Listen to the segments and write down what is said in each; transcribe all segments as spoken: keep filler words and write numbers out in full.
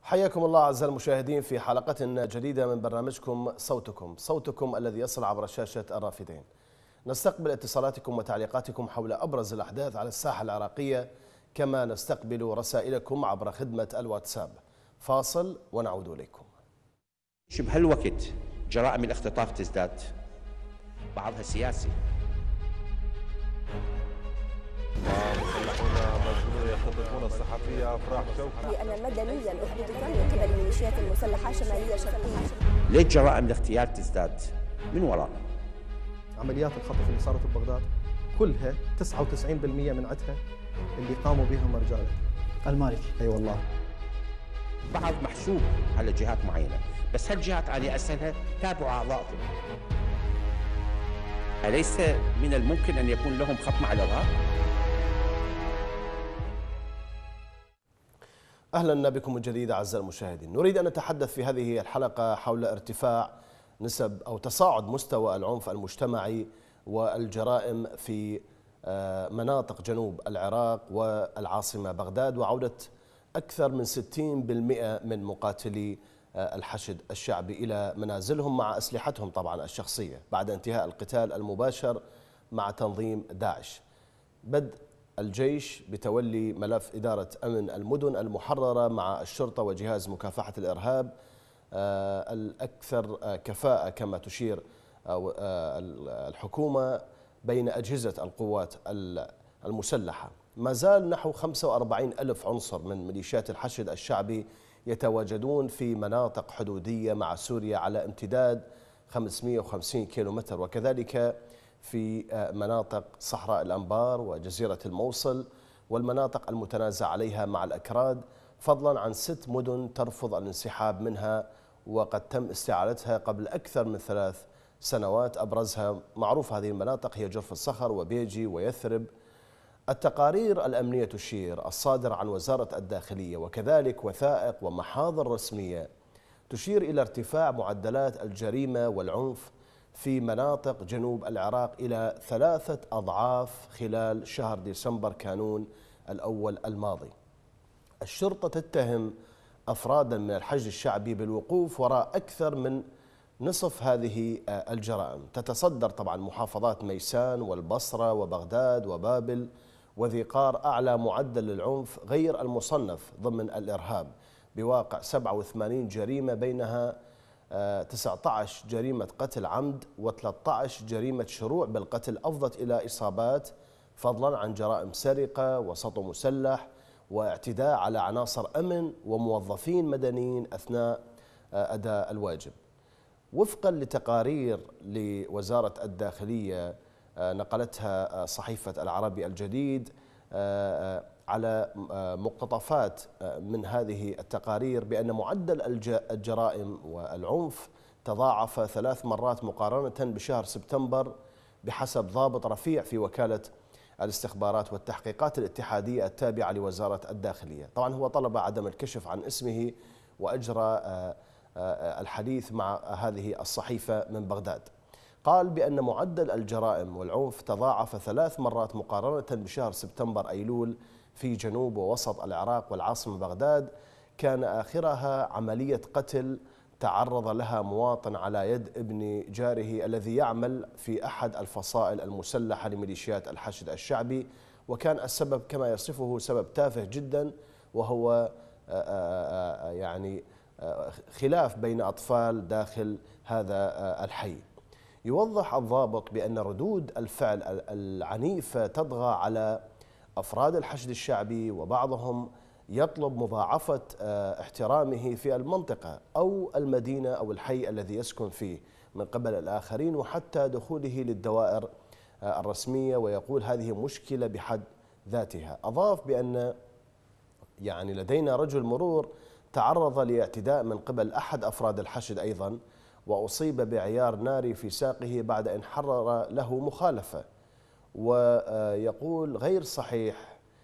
حياكم الله أعزائي المشاهدين في حلقة جديدة من برنامجكم صوتكم صوتكم الذي يصل عبر شاشة الرافدين. نستقبل اتصالاتكم وتعليقاتكم حول أبرز الأحداث على الساحة العراقية، كما نستقبل رسائلكم عبر خدمة الواتساب. فاصل ونعود إليكم. بهالوقت جرائم الاختطاف تزداد، بعضها سياسي. مسلحون مسجونون يختطفون الصحفية أفراح شوقي لأن مدنيا أحدث من قبل الميليشيات المسلحة شمالية شرقية. ليش جرائم الاغتيال تزداد؟ من وراء عمليات الخطف اللي صارت ببغداد كلها تسعة وتسعين بالمئة من عدها اللي قاموا بهم رجاله المالكي. اي والله. بعض محسوب على جهات معينة، بس هالجهات على أساسها تابعوا أعضائهم. أليس من الممكن أن يكون لهم خط مع الإرهاب؟ أهلا بكم من جديد أعزائي المشاهدين. نريد أن نتحدث في هذه الحلقة حول ارتفاع نسب أو تصاعد مستوى العنف المجتمعي والجرائم في مناطق جنوب العراق والعاصمة بغداد، وعودة أكثر من ستين بالمئة من مقاتلي الحشد الشعبي إلى منازلهم مع أسلحتهم طبعا الشخصية بعد انتهاء القتال المباشر مع تنظيم داعش. بدء الجيش بتولي ملف إدارة أمن المدن المحررة مع الشرطة وجهاز مكافحة الإرهاب الأكثر كفاءة كما تشير الحكومة بين أجهزة القوات المسلحة. ما زال نحو خمسة وأربعين ألف عنصر من ميليشيات الحشد الشعبي يتواجدون في مناطق حدودية مع سوريا على امتداد خمسمئة وخمسين كيلومتر، وكذلك في مناطق صحراء الأنبار وجزيرة الموصل والمناطق المتنازع عليها مع الأكراد، فضلا عن ست مدن ترفض الانسحاب منها وقد تم استعادتها قبل أكثر من ثلاث سنوات. أبرزها معروف هذه المناطق هي جرف الصخر وبيجي ويثرب. التقارير الأمنية تشير الصادرة عن وزارة الداخلية وكذلك وثائق ومحاضر رسمية تشير إلى ارتفاع معدلات الجريمة والعنف في مناطق جنوب العراق إلى ثلاثة أضعاف خلال شهر ديسمبر كانون الأول الماضي. الشرطة تتهم أفرادا من الحشد الشعبي بالوقوف وراء أكثر من نصف هذه الجرائم. تتصدر طبعا محافظات ميسان والبصرة وبغداد وبابل وذي قار أعلى معدل للعنف غير المصنف ضمن الإرهاب بواقع سبعة وثمانين جريمة، بينها تسعة عشر جريمة قتل عمد وثلاثة عشر جريمة شروع بالقتل أفضت إلى إصابات، فضلا عن جرائم سرقة وسطو مسلح واعتداء على عناصر أمن وموظفين مدنيين أثناء أداء الواجب. وفقا لتقارير لوزارة الداخلية نقلتها صحيفة العربي الجديد على مقتطفات من هذه التقارير بأن معدل الجرائم والعنف تضاعف ثلاث مرات مقارنة بشهر سبتمبر بحسب ضابط رفيع في وكالة الاستخبارات والتحقيقات الاتحادية التابعة لوزارة الداخلية. طبعا هو طلب عدم الكشف عن اسمه وأجرى الحديث مع هذه الصحيفة من بغداد. قال بأن معدل الجرائم والعنف تضاعف ثلاث مرات مقارنة بشهر سبتمبر أيلول في جنوب ووسط العراق والعاصمة بغداد، كان آخرها عملية قتل تعرض لها مواطن على يد ابن جاره الذي يعمل في أحد الفصائل المسلحة لميليشيات الحشد الشعبي، وكان السبب كما يصفه سبب تافه جدا، وهو يعني خلاف بين أطفال داخل هذا الحي. يوضح الضابط بأن ردود الفعل العنيفة تطغى على أفراد الحشد الشعبي، وبعضهم يطلب مضاعفة احترامه في المنطقة أو المدينة أو الحي الذي يسكن فيه من قبل الآخرين، وحتى دخوله للدوائر الرسمية، ويقول هذه مشكلة بحد ذاتها. أضاف بأن يعني لدينا رجل مرور تعرض لاعتداء من قبل أحد أفراد الحشد أيضا، وأصيب بعيار ناري في ساقه بعد أن حرر له مخالفة. ويقول غير صحيح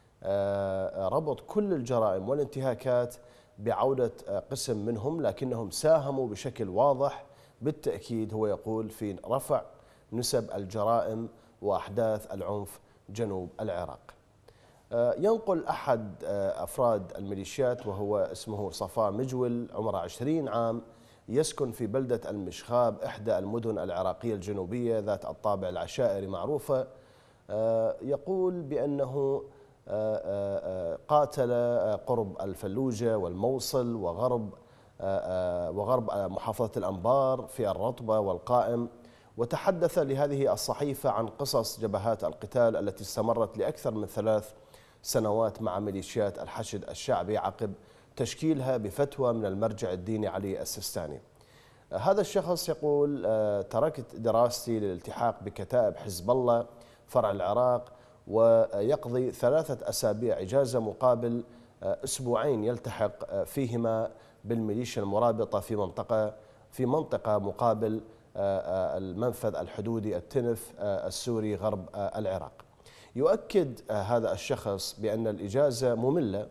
ربط كل الجرائم والانتهاكات بعودة قسم منهم، لكنهم ساهموا بشكل واضح بالتأكيد هو يقول في رفع نسب الجرائم وأحداث العنف جنوب العراق. ينقل أحد أفراد الميليشيات وهو اسمه صفاء مجول، عمره عشرين عام، يسكن في بلدة المشخاب إحدى المدن العراقية الجنوبية ذات الطابع العشائري معروفة. يقول بأنه قاتل قرب الفلوجة والموصل وغرب وغرب محافظة الأنبار في الرطبة والقائم، وتحدث لهذه الصحيفة عن قصص جبهات القتال التي استمرت لأكثر من ثلاث سنوات مع ميليشيات الحشد الشعبي عقب تشكيلها بفتوى من المرجع الديني علي السيستاني. هذا الشخص يقول: تركت دراستي للالتحاق بكتائب حزب الله فرع العراق، ويقضي ثلاثة أسابيع إجازة مقابل أسبوعين يلتحق فيهما بالميليشيا المرابطة في منطقة في منطقة مقابل المنفذ الحدودي التنف السوري غرب العراق. يؤكد هذا الشخص بأن الإجازة مملة،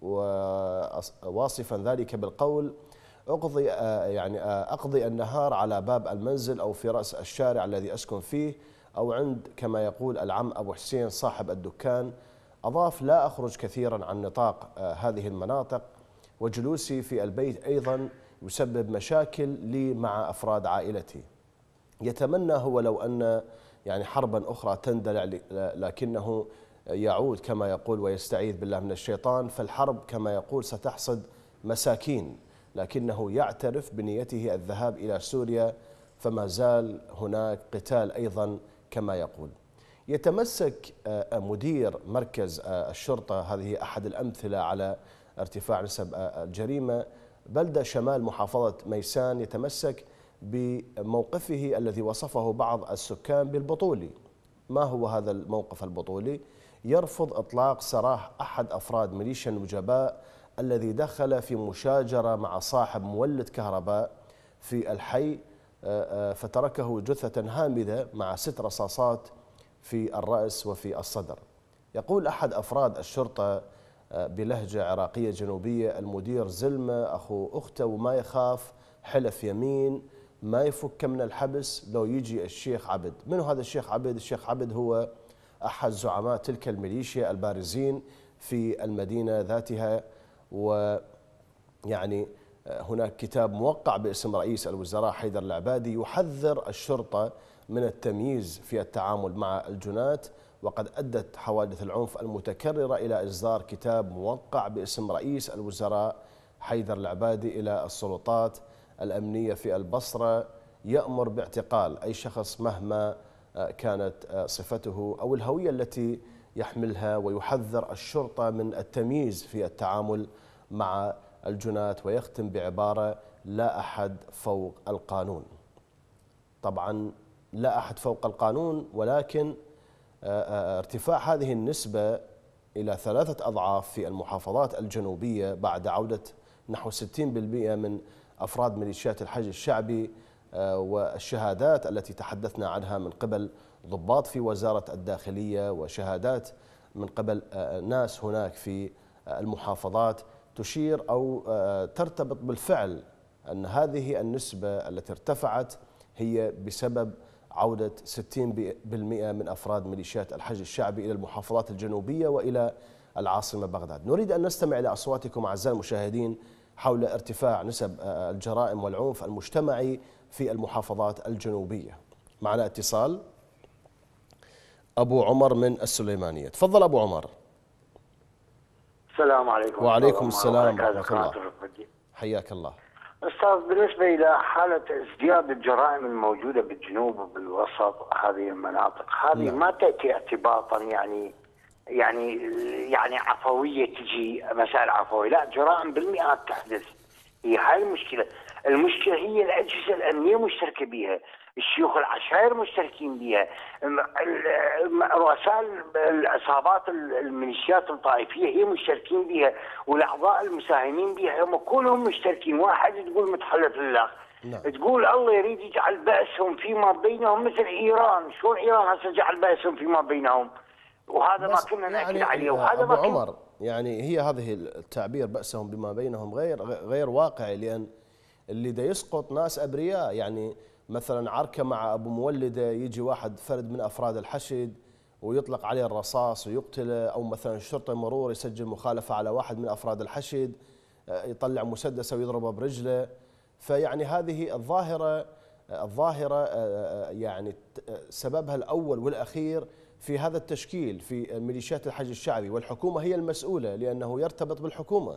وواصفا ذلك بالقول: أقضي يعني أقضي النهار على باب المنزل أو في رأس الشارع الذي أسكن فيه أو عند كما يقول العم أبو حسين صاحب الدكان. أضاف: لا أخرج كثيرا عن نطاق هذه المناطق، وجلوسي في البيت أيضا يسبب مشاكل لي مع أفراد عائلتي. يتمنى هو لو أن يعني حربا أخرى تندلع، لكنه يعود كما يقول ويستعيذ بالله من الشيطان، فالحرب كما يقول ستحصد مساكين، لكنه يعترف بنيته الذهاب إلى سوريا، فما زال هناك قتال أيضا كما يقول. يتمسك مدير مركز الشرطة، هذه أحد الأمثلة على ارتفاع نسب الجريمة، بلدة شمال محافظة ميسان، يتمسك بموقفه الذي وصفه بعض السكان بالبطولي. ما هو هذا الموقف البطولي؟ يرفض إطلاق سراح أحد أفراد ميليشيا النجباء الذي دخل في مشاجرة مع صاحب مولد كهرباء في الحي، فتركه جثة هامدة مع ست رصاصات في الرأس وفي الصدر. يقول أحد أفراد الشرطة بلهجة عراقية جنوبية: المدير زلمة أخو أخته وما يخاف، حلف يمين ما يفك من الحبس لو يجي الشيخ عبد. من هذا الشيخ عبد؟ الشيخ عبد هو أحد زعماء تلك الميليشيا البارزين في المدينة ذاتها. ويعني هناك كتاب موقع باسم رئيس الوزراء حيدر العبادي يحذر الشرطة من التمييز في التعامل مع الجنات، وقد أدت حوادث العنف المتكررة إلى إصدار كتاب موقع باسم رئيس الوزراء حيدر العبادي إلى السلطات الأمنية في البصرة، يأمر باعتقال أي شخص مهما كانت صفته أو الهوية التي يحملها، ويحذر الشرطة من التمييز في التعامل مع الجنات، ويختم بعبارة: لا أحد فوق القانون. طبعا لا أحد فوق القانون، ولكن ارتفاع هذه النسبة إلى ثلاثة أضعاف في المحافظات الجنوبية بعد عودة نحو ستين بالمئة من أفراد ميليشيات الحشد الشعبي، والشهادات التي تحدثنا عنها من قبل ضباط في وزارة الداخلية وشهادات من قبل ناس هناك في المحافظات تشير أو ترتبط بالفعل أن هذه النسبة التي ارتفعت هي بسبب عودة ستين بالمئة من أفراد ميليشيات الحشد الشعبي إلى المحافظات الجنوبية وإلى العاصمة بغداد. نريد أن نستمع إلى أصواتكم أعزائي المشاهدين حول ارتفاع نسب الجرائم والعنف المجتمعي في المحافظات الجنوبية. معنا اتصال. أبو عمر من السليمانية، تفضل أبو عمر. السلام عليكم. وعليكم السلام ورحمة الله. حياك الله. أستاذ، بالنسبة إلى حالة ازدياد الجرائم الموجودة بالجنوب وبالوسط هذه المناطق، هذه نعم. ما تأتي اعتباطا يعني يعني يعني عفوية، تجي مسائل عفوية، لا، جرائم بالمئات تحدث. هي هاي المشكلة. المشكلة هي الأجهزة الأمنية مشتركة بها، الشيوخ العشائر مشتركين بها، رؤساء العصابات الميليشيات الطائفية هي مشتركين بها، والأعضاء المساهمين بها هم كلهم مشتركين. واحد تقول متحلف لله، نعم. تقول الله يريد يجعل بأسهم فيما بينهم مثل إيران. شو إيران هسه جعل بأسهم فيما بينهم؟ وهذا ما كنا نأكد يعني عليه. وهذا أبو ما عمر يعني هي هذه التعبير بأسهم بما بينهم غير غير واقعي، لأن اللي دا يسقط ناس أبرياء. يعني مثلا عركة مع أبو مولدة، يجي واحد فرد من أفراد الحشد ويطلق عليه الرصاص ويقتله، أو مثلا شرطي مرور يسجل مخالفة على واحد من أفراد الحشد يطلع مسدسه ويضربه برجله. فيعني هذه الظاهرة الظاهرة يعني سببها الأول والأخير في هذا التشكيل في ميليشيات الحشد الشعبي، والحكومة هي المسؤولة لأنه يرتبط بالحكومة.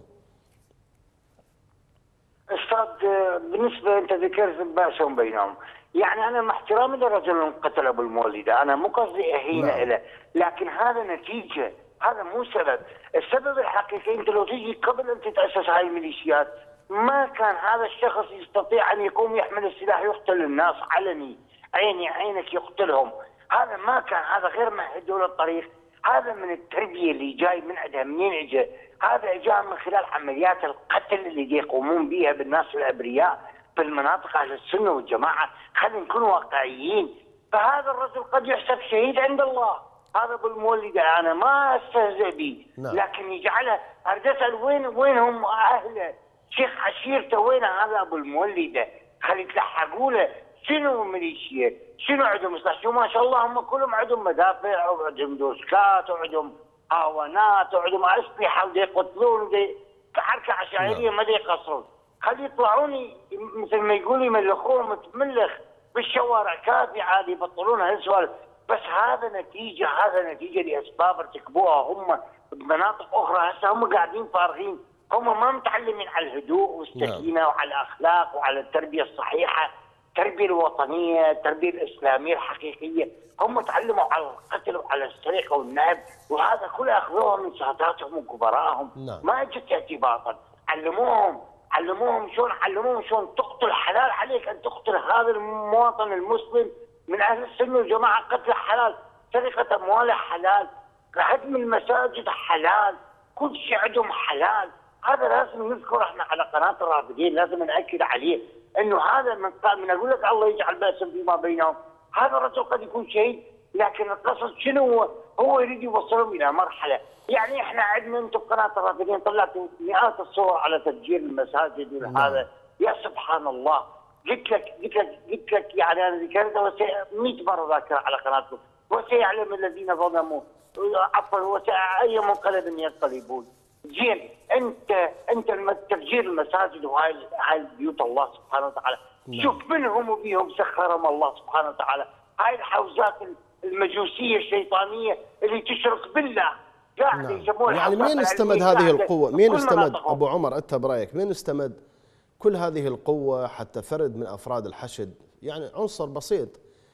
أستاذ بالنسبة أنت ذكرت بأسهم بينهم، يعني أنا مع احترامي للرجل قتل أبو المولدة، أنا مو قصدي أهينه نعم. له، لكن هذا نتيجة، هذا مو سبب. السبب الحقيقي أنت لو تجي قبل أن تتأسس هاي الميليشيات ما كان هذا الشخص يستطيع أن يقوم يحمل السلاح يقتل الناس علني، عيني عينك يقتلهم. هذا ما كان، هذا غير مهد له الطريق. هذا من التربية اللي جاي من عندها. منين اجى؟ هذا اجى من خلال عمليات القتل اللي يقومون بها بالناس الابرياء في المناطق اهل السنه والجماعه. خلينا نكون واقعيين. فهذا الرجل قد يحسب شهيد عند الله. هذا ابو المولده انا ما استهزئ به، لكن يجعله اريد اسال وين وين هم اهله؟ شيخ عشيرته وين هذا ابو المولده؟ خلي يتلحقوا له. شنو ميليشيا؟ شنو عندهم سلاح؟ شو ما شاء الله هم كلهم عندهم مدافع وعندهم دوسكات وعندهم هاونات وعندهم اسلحه ودي يقتلون ودي حركه عشائريه ما دي يقصرون. خلي يطلعون مثل ما يقولوا يملخوهم تملخ بالشوارع كافي عادي يبطلون هالسوالف. بس هذا نتيجه هذا نتيجه لاسباب ارتكبوها هم بمناطق اخرى. هسه هم قاعدين فارغين، هم ما متعلمين على الهدوء والسكينه وعلى الاخلاق وعلى التربيه الصحيحه، التربيه الوطنيه، التربيه الاسلاميه الحقيقيه. هم تعلموا على القتل وعلى السرقه والنهب، وهذا كله اخذوها من ساداتهم وكبرائهم. نعم. ما اجت اعتباطا، علموهم علموهم شلون علموهم شلون تقتل. حلال عليك ان تقتل هذا المواطن المسلم من اهل السنه والجماعه، قتله حلال، سرقه امواله حلال، هدم المساجد حلال، كل شيء عندهم حلال. هذا لازم نذكر احنا على قناه الرافدين، لازم ناكد عليه انه هذا من من اقول لك الله يجعل بأسهم فيما بينهم. هذا الرجل قد يكون شهيد، لكن القصد شنو هو؟ هو يريد يوصلهم الى مرحله، يعني احنا عندنا انتم بقناه الرافدين طلعتوا مئات الصور على تفجير المساجد وهذا. يا سبحان الله، قلت لك قلت لك قلت لك يعني انا ذكرتها مئة مره ذاكره على قناتكم. وسيعلم الذين ظلموا عفوا وسأي منقلب ينقلبون. زين انت انت تفجير المساجد وهاي هاي بيوت الله سبحانه وتعالى، نعم. شوف منهم وبيهم سخرهم الله سبحانه وتعالى. هاي الحوزات المجوسيه الشيطانيه اللي تشرك بالله قاعد نعم. يسمونها. يعني مين استمد هذه القوه؟ مين استمد ابو عمر انت برايك مين استمد كل هذه القوه حتى فرد من افراد الحشد، يعني عنصر بسيط،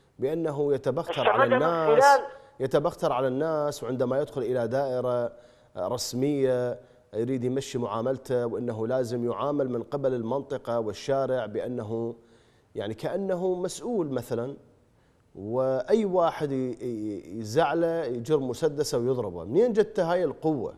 بانه يتبختر على الناس يتبختر على الناس وعندما يدخل الى دائره رسميه يريد يمشي معاملته، وانه لازم يعامل من قبل المنطقه والشارع بانه يعني كانه مسؤول مثلا، واي واحد يزعله يجر مسدسه ويضربه. منين جت هاي القوه؟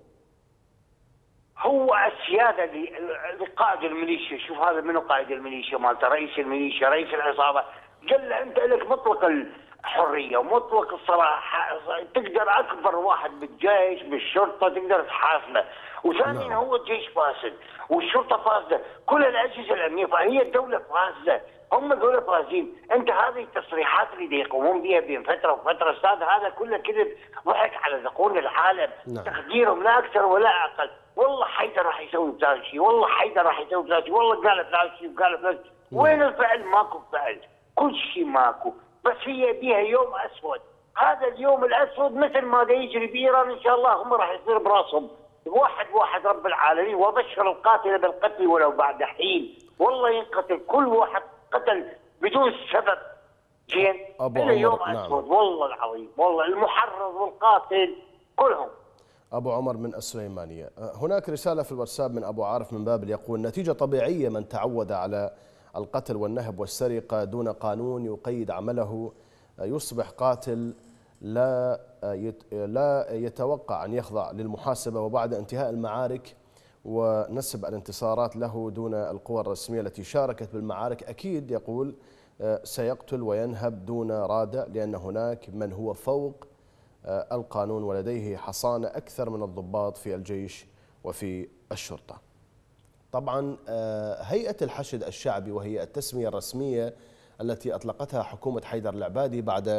هو السياده لقائد الميليشيا. شوف هذا منو قائد الميليشيا مالته؟ رئيس الميليشيا، رئيس العصابه. قال له انت لك مطلق الحريه ومطلق الصراحه، تقدر اكبر واحد بالجيش بالشرطه تقدر تحاسبه. وثانيا نعم. هو الجيش فاسد والشرطه فاسده، كل الاجهزه الامنيه فهي الدوله فاسده، هم دولة فاسدين. انت هذه التصريحات اللي يقومون بها بين فتره وفتره استاذ هذا كله كذب، ضحك على ذقون العالم. نعم. تقديرهم لا اكثر ولا اقل. والله حيدر راح يسوي فلان شيء، والله حيدر راح يسوي فلان شيء، والله قال فلان شيء وقال فلان شيء. وين الفعل؟ ماكو فعل، كل شيء ماكو، بس هي بيها يوم اسود. هذا اليوم الاسود مثل ما دا يجري بايران ان شاء الله هم راح يصير براسهم واحد واحد رب العالمين. وبشر القاتل بالقتل ولو بعد حين، والله ينقتل كل واحد قتل بدون سبب. زين الا يوم اسود. نعم. والله العظيم، والله المحرض والقاتل كلهم. ابو عمر من السليمانيه. هناك رساله في الواتساب من ابو عارف من بابل يقول: نتيجه طبيعيه من تعود على القتل والنهب والسرقه دون قانون يقيد عمله يصبح قاتل لا لا يتوقع ان يخضع للمحاسبه، وبعد انتهاء المعارك ونسب الانتصارات له دون القوى الرسميه التي شاركت بالمعارك اكيد يقول سيقتل وينهب دون رادع، لان هناك من هو فوق القانون ولديه حصانه اكثر من الضباط في الجيش وفي الشرطه. طبعا هيئه الحشد الشعبي وهي التسميه الرسميه التي اطلقتها حكومه حيدر العبادي بعد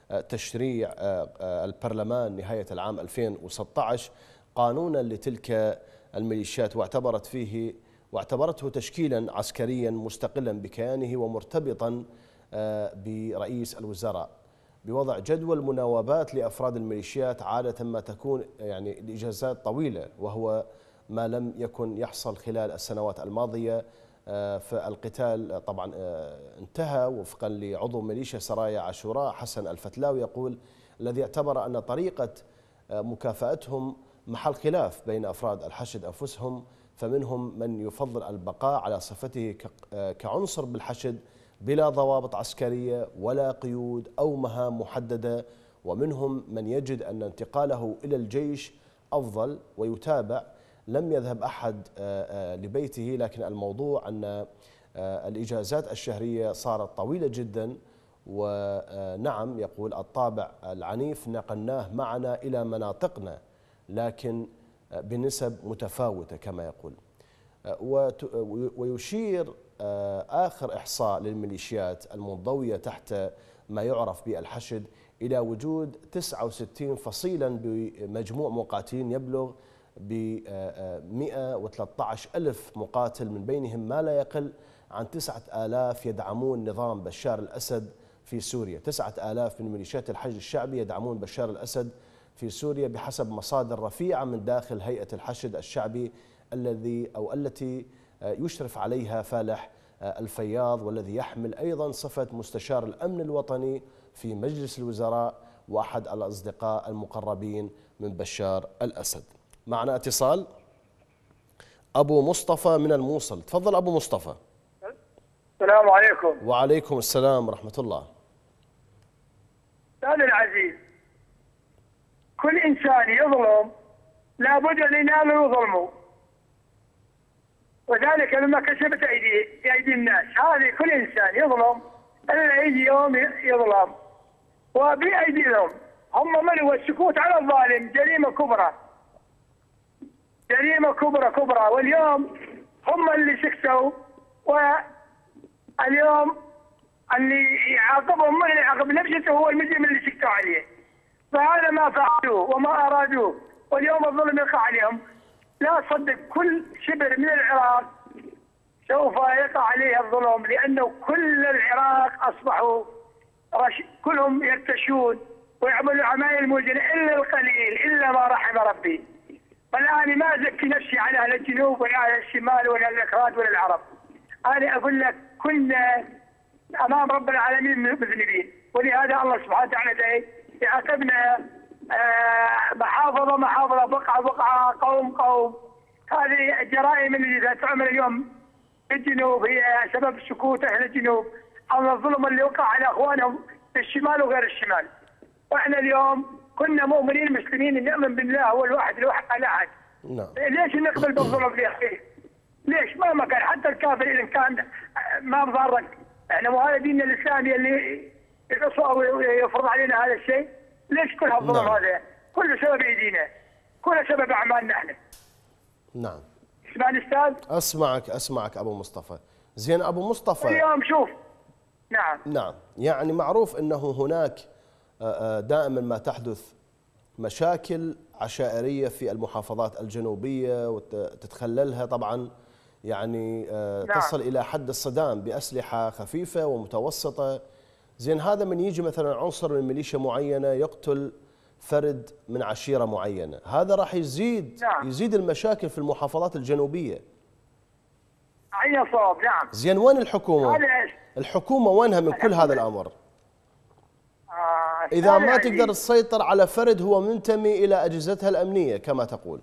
تشريع البرلمان نهاية العام ألفين وستة عشر قانونا لتلك الميليشيات، واعتبرت فيه واعتبرته تشكيلا عسكريا مستقلا بكيانه ومرتبطا برئيس الوزراء، بوضع جدول مناوبات لأفراد الميليشيات عادة ما تكون يعني الإجازات طويلة، وهو ما لم يكن يحصل خلال السنوات الماضية. فالقتال طبعا انتهى وفقا لعضو ميليشيا سرايا عاشوراء حسن الفتلاوي، يقول الذي اعتبر أن طريقة مكافأتهم محل خلاف بين أفراد الحشد أنفسهم، فمنهم من يفضل البقاء على صفته كعنصر بالحشد بلا ضوابط عسكرية ولا قيود أو مهام محددة، ومنهم من يجد أن انتقاله إلى الجيش أفضل ويتابع. لم يذهب أحد لبيته، لكن الموضوع أن الإجازات الشهرية صارت طويلة جدا، ونعم يقول الطابع العنيف نقلناه معنا إلى مناطقنا لكن بنسب متفاوتة كما يقول. ويشير آخر إحصاء للميليشيات المنضوية تحت ما يعرف بالحشد إلى وجود تسعة وستين فصيلا بمجموع مقاتلين يبلغ ب مئة وثلاثة عشر ألف مقاتل، من بينهم ما لا يقل عن تسعة آلاف يدعمون نظام بشار الأسد في سوريا. تسعة آلاف من ميليشيات الحشد الشعبي يدعمون بشار الأسد في سوريا بحسب مصادر رفيعة من داخل هيئة الحشد الشعبي الذي أو التي يشرف عليها فالح الفياض، والذي يحمل أيضا صفة مستشار الأمن الوطني في مجلس الوزراء وأحد الأصدقاء المقربين من بشار الأسد. معنا اتصال أبو مصطفى من الموصل. تفضل أبو مصطفى. السلام عليكم. وعليكم السلام ورحمة الله. أستاذ العزيز، كل إنسان يظلم لابد أن ينال ظلمه، وذلك مما كسبت أيدي أيدي الناس. هذه كل إنسان يظلم إلا يجي يوم يظلم وبأيديهم هم من هو السكوت على الظالم جريمة كبرى، جريمة كبرى كبرى. واليوم هم اللي سكتوا، واليوم اللي يعاقبهم من اللي يعاقب نفسه هو المجرم اللي سكتوا عليه. فهذا ما فعلوه وما أرادوه، واليوم الظلم يقع عليهم. لا تصدق كل شبر من العراق سوف يقع عليه الظلم، لأنه كل العراق أصبحوا رش... كلهم يرتشون ويعملوا عمايل موجنة إلا القليل، إلا ما رحم ربي. والآن ما أزكي نفسي على أهل الجنوب ولا أهل الشمال ولا الأكراد ولا العرب. أنا أقول لك كنا أمام رب العالمين مذنبين، ولهذا الله سبحانه وتعالى يعاقبنا محافظة محافظة، بقعة بقعة، قوم قوم. هذه الجرائم اللي تعمل اليوم في الجنوب هي سبب سكوت أهل الجنوب عن الظلم اللي وقع على أخوانهم في الشمال وغير الشمال. وإحنا اليوم كنا مؤمنين مسلمين نؤمن بالله هو الواحد الواحد الأحد. نعم. ليش نقبل بالظلم يا أخي؟ ليش؟ مهما كان حتى الكافر إذا كان ما مضارك، احنا مو هذا ديننا الإسلامي اللي يفرض علينا هذا الشيء. ليش كل هالظلم نعم. هذا؟ كله سبب ايدينا، كله سبب اعمالنا احنا. نعم. اسمعني استاذ؟ اسمعك اسمعك ابو مصطفى. زين ابو مصطفى، اليوم شوف. نعم. نعم، يعني معروف انه هناك دائما ما تحدث مشاكل عشائريه في المحافظات الجنوبيه وتتخللها طبعا يعني نعم. تصل الى حد الصدام باسلحه خفيفه ومتوسطه. زين هذا من يجي مثلا عنصر من ميليشيا معينه يقتل فرد من عشيره معينه، هذا راح يزيد نعم. يزيد المشاكل في المحافظات الجنوبيه. عين صواب. نعم. زين وين الحكومه؟ هذا ايش؟ الحكومه وينها من كل هذا الامر؟ آه اذا ما تقدر تسيطر على فرد هو منتمي الى اجهزتها الامنيه كما تقول.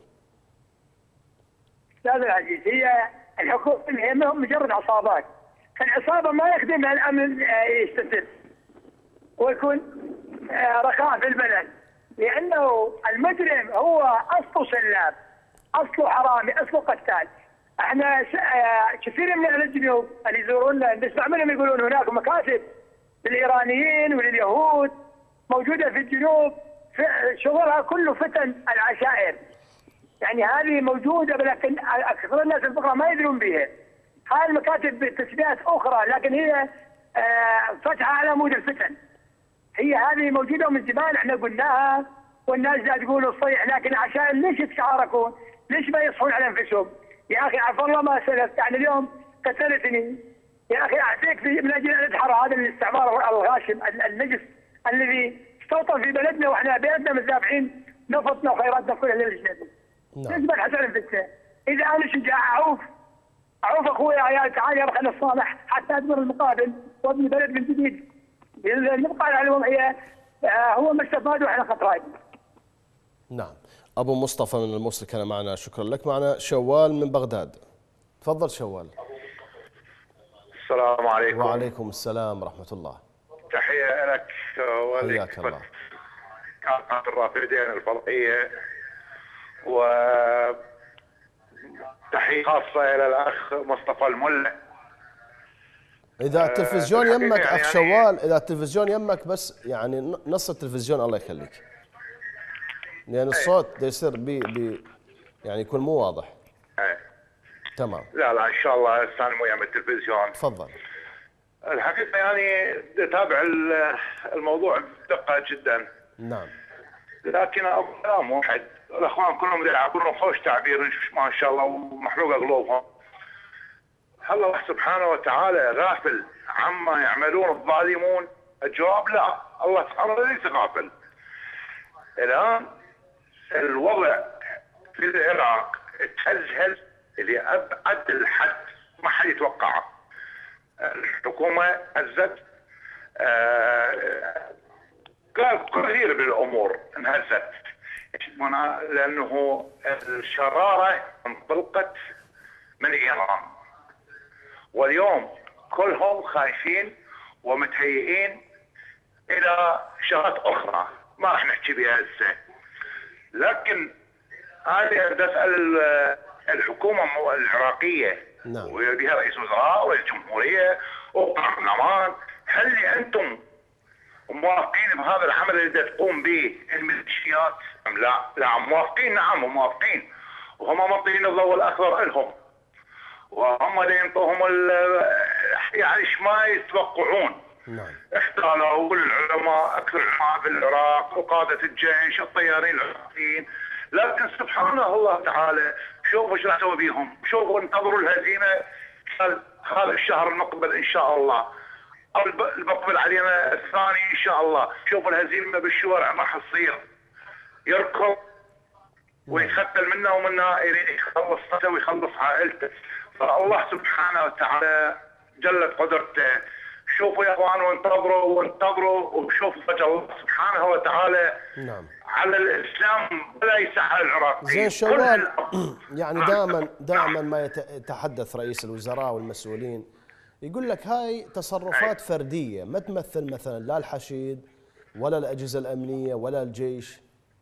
استاذ العزيز، هي الحكومه هي مجرد عصابات، العصابه ما يخدمها الامن يستتب ويكون رخاء في البلد، لانه المجرم هو اصله سلاب، اصله حرامي، اصله قتال. احنا كثير من اهل الجنوب اللي يزورونا نسمع منهم يقولون هناك مكاتب للايرانيين ولليهود موجوده في الجنوب، شغلها كله فتن العشائر. يعني هذه موجوده، ولكن اكثر الناس الفقراء ما يدرون بها. هاي المكاتب بتسميات اخرى، لكن هي فتحه على مود الفتن. هي هذه موجوده من زمان، احنا قلناها والناس لا تقول الصيح، لكن عشان ليش يتشاركون؟ ليش ما يصحون على انفسهم؟ يا اخي عفى الله ما سلفت، يعني اليوم قتلتني يا اخي اعطيك من اجل ان ادحر هذا الاستعمار الغاشم النجس الذي استوطن في بلدنا، واحنا بلدنا متابعين نفطنا وخيراتنا كلها للاجنبي. ليش ببحث عن انفسه؟ اذا انا شجاع اعوف اعوف اخوي يا تعال يا خلينا الصالح حتى ادمر المقابل وابني بلد من جديد. نبقى على الوضعيه هو ما استفاد واحنا خطرين. نعم. ابو مصطفى من الموصل كان معنا، شكرا لك. معنا شوال من بغداد. تفضل شوال. السلام عليكم. وعليكم السلام ورحمه الله. تحيه لك حياك الله. كانت الرافدين الفضائيه، و تحيه خاصه الى الاخ مصطفى الملا. اذا التلفزيون يمك اخ يعني شوال، اذا التلفزيون يمك بس يعني نص التلفزيون الله يخليك، لان الصوت ده يصير بي بي يعني يكون مو واضح. ايه تمام. لا لا ان شاء الله استاني مو يم التلفزيون. تفضل. الحقيقه يعني اتابع الموضوع بدقه جدا. نعم. لكن ابو كلام واحد، الاخوان كلهم يلعبون خوش تعبير ما شاء الله ومحروقه قلوبهم. هل الله سبحانه وتعالى غافل عما يعملون الظالمون؟ الجواب لا، الله تعالى ليس غافل. الان الوضع في العراق تهزهز لابعد الحد ما حد يتوقعه. الحكومه هزت آه كثير من الامور انهزت، لانه الشراره انطلقت من ايران، واليوم كلهم خايفين ومتهيئين الى شغلات اخرى ما راح نحكي بها هسه. لكن انا بدي اسال الحكومه العراقيه، نعم، وبها رئيس الوزراء والجمهوريه والبرلمان، هل انتم موافقين بهذا العمل اللي تقوم به الميليشيات ام لا؟ لا موافقين، نعم موافقين، وهم معطين الضوء الاخضر لهم، وهم اللي ينطوهم يعني ايش ما يتوقعون. نعم. احتالوا العلماء، اكثر العلماء في العراق وقاده الجيش الطيارين العراقيين، لكن سبحان الله تعالى شوفوا ايش راح نسوي بيهم، شوفوا انتظروا الهزيمه هذا الشهر المقبل ان شاء الله، او المقبل علينا الثاني ان شاء الله. شوفوا الهزيمه بالشوارع راح تصير، يركض ويتختل منا ومنا، يريد يخلص نفسه ويخلص عائلته. فالله سبحانه وتعالى جلت قدرته. شوفوا يا اخوان وانتظروا وانتظروا وشوفوا فجأة الله سبحانه وتعالى نعم على الاسلام ولا يسعى العراق. زين شوال، يعني دائما دائما ما يتحدث رئيس الوزراء والمسؤولين يقول لك هاي تصرفات فرديه ما تمثل مثلا لا الحشيد ولا الاجهزه الامنيه ولا الجيش.